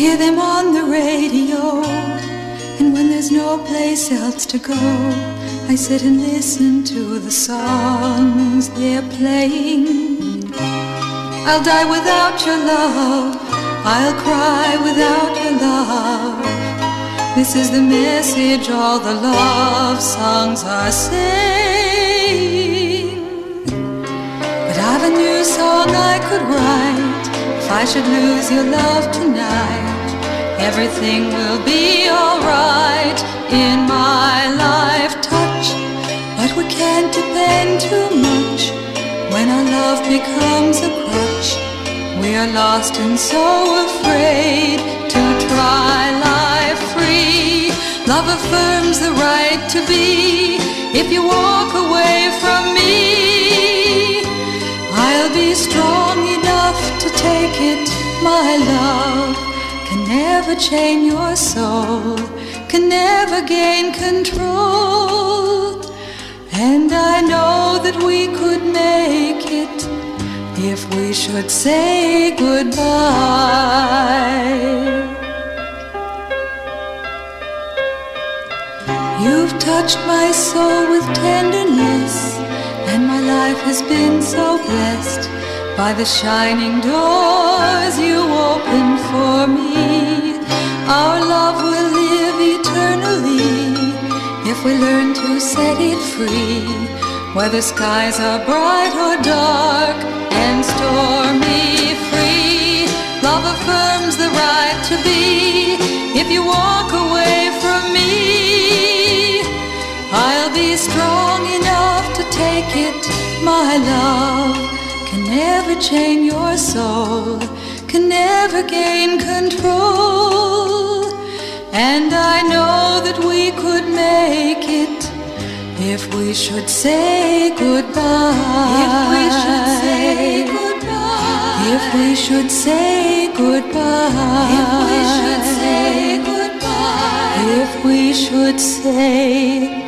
hear them on the radio, and when there's no place else to go, I sit and listen to the songs they're playing. I'll die without your love, I'll cry without your love. This is the message all the love songs are saying. But I've a new song I could write. If I should lose your love tonight, everything will be alright in my life. Touch, but we can't depend too much. When our love becomes a crutch, we are lost and so afraid to try life free. Love affirms the right to be. If you walk away from me, I'll be strong enough to take it. My love can never chain your soul, can never gain control. And I know that we could make it if we should say goodbye. You've touched my soul with tenderness, and my life has been so blessed by the shining doors you opened for me. Our love will live eternally if we learn to set it free, whether skies are bright or dark and stormy. Free love affirms the right to be. If you walk away from me, I'll be strong enough to take it. My love can never chain your soul, can never gain control. And I know that we could make it if we should say goodbye. If we should say goodbye. If we should say goodbye. If we should say goodbye. If we should say